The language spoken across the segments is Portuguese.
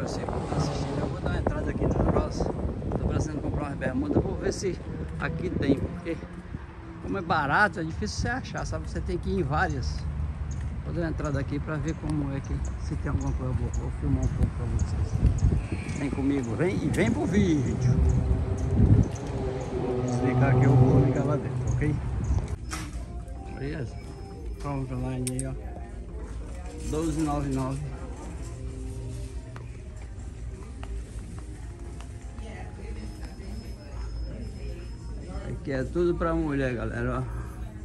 você que está assistindo. Eu vou dar uma entrada aqui na Ross. Estou precisando comprar umas bermudas. Vou ver se aqui tem, porque como é barato, é difícil você achar, sabe? Você tem que ir em várias. Vou dar uma entrada aqui para ver como é que, se tem alguma coisa boa. Vou filmar um pouco para vocês. Vem comigo, vem e vem pro vídeo. Vou desligar aqui, eu vou ligar lá dentro, ok? Beleza? Compra line aí, ó. 12,99. Aqui é tudo pra mulher, galera, ó.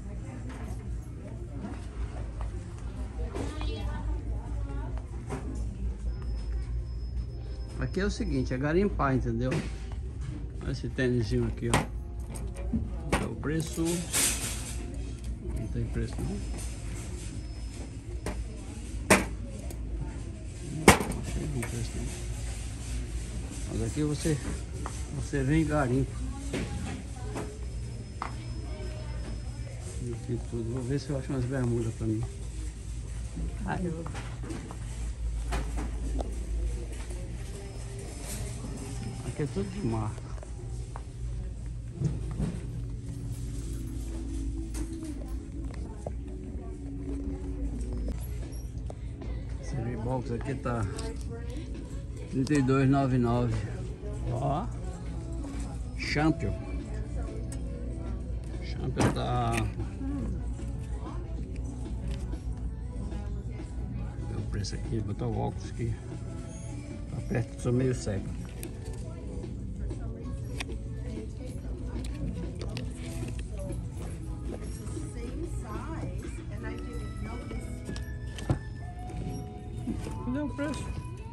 Aqui é o seguinte, é garimpar, entendeu? Olha esse tênisinho aqui, ó. É o preço. Não tem preço não. Não achei bom preço não. Mas aqui você vem e garimpa. Aqui tudo. Vou ver se eu acho umas bermudas pra mim. Aqui é tudo de marca. Esse Reeboks aqui tá R$32,99. Ó, Champion tá... Vou ver o preço aqui, vou botar o óculos aqui. Tá perto, sou meio cego. Cadê o preço?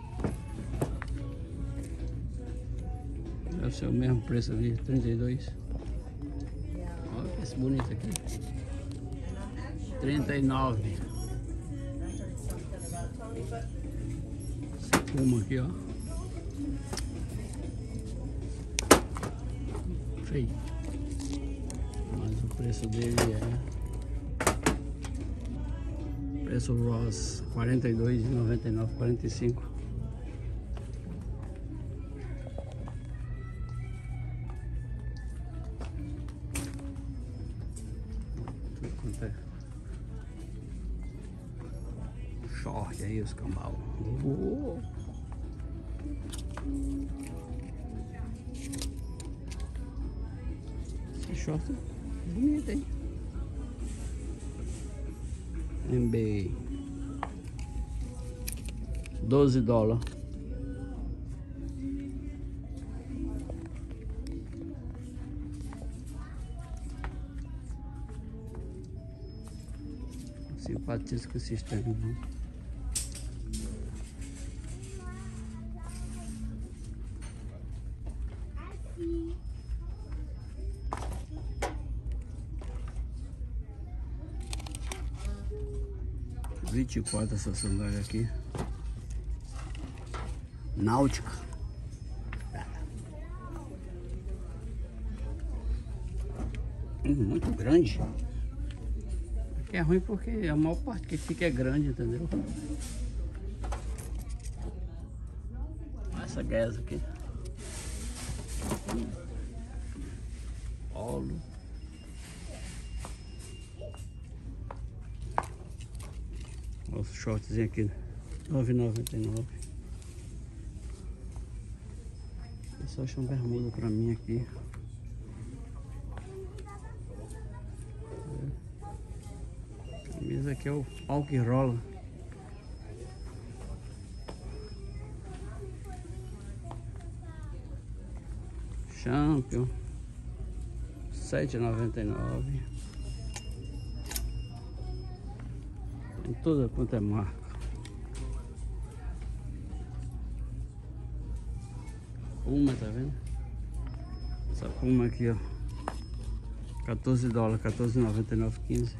Deve ser o mesmo preço ali, 32. Olha esse bonito aqui. 39. Esse Puma aqui, ó. Feio. Mas o preço dele é... Preço Ross, R$42,99, 45. Tudo quanto é short aí, os cambal. Esse short é bonito, hein? NBA $12. Simpatizo com esses tênis, né? R$24 essa sandália aqui. Náutica. Muito grande. Aqui é ruim porque a maior parte que fica é grande, entendeu? Olha essa Guess aqui. Polo. Olha os shortzinho aqui, R$9,99. Eu só acho uma bermuda pra mim aqui. A camisa aqui é o pau que rola. Champion, R$7,99. Tem toda quanto é marca. Puma, tá vendo? Essa Puma aqui, ó, $14, R$14,99, 15.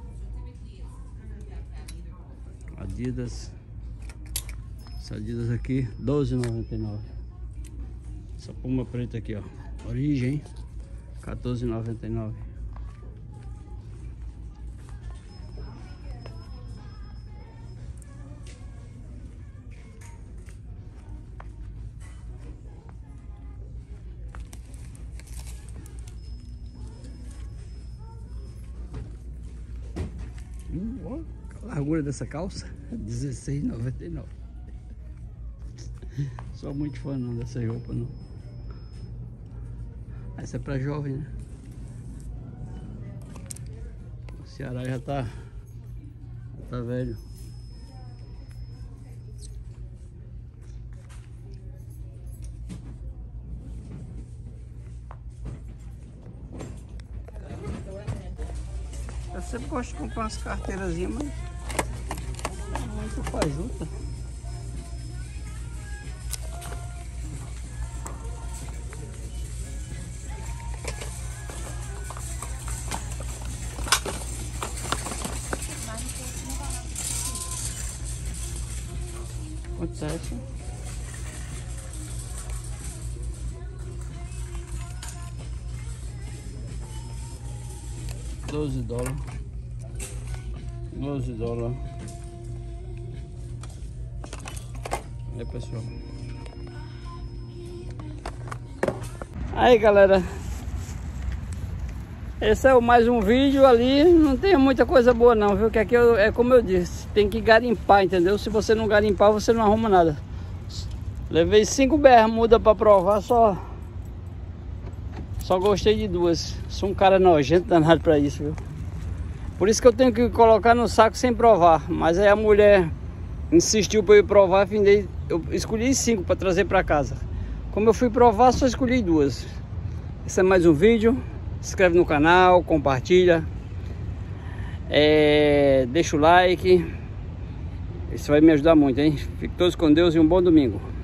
Adidas. Essa Adidas aqui, R$12,99. Essa Puma preta aqui, ó, Origem, R$14,99. largura dessa calça? R$16,99. Sou muito fã não dessa roupa não. Essa é pra jovem, né? O Ceará já tá velho. Eu sempre gosto de comprar umas carteirazinhas, mas muito faz junta. Quanto é isso? $12. $12. Aí, pessoal. Aí, galera. Esse é mais um vídeo ali. Não tem muita coisa boa não, viu? Que aqui é como eu disse, tem que garimpar, entendeu? Se você não garimpar, você não arruma nada. Levei 5 bermudas pra provar, só gostei de 2. Sou um cara nojento danado pra isso, viu? Por isso que eu tenho que colocar no saco sem provar. Mas aí a mulher insistiu pra eu ir provar, eu escolhi 5 pra trazer pra casa. Como eu fui provar, só escolhi 2. Esse é mais um vídeo. Se inscreve no canal, compartilha, deixa o like. Isso vai me ajudar muito, hein? Fiquem todos com Deus e um bom domingo.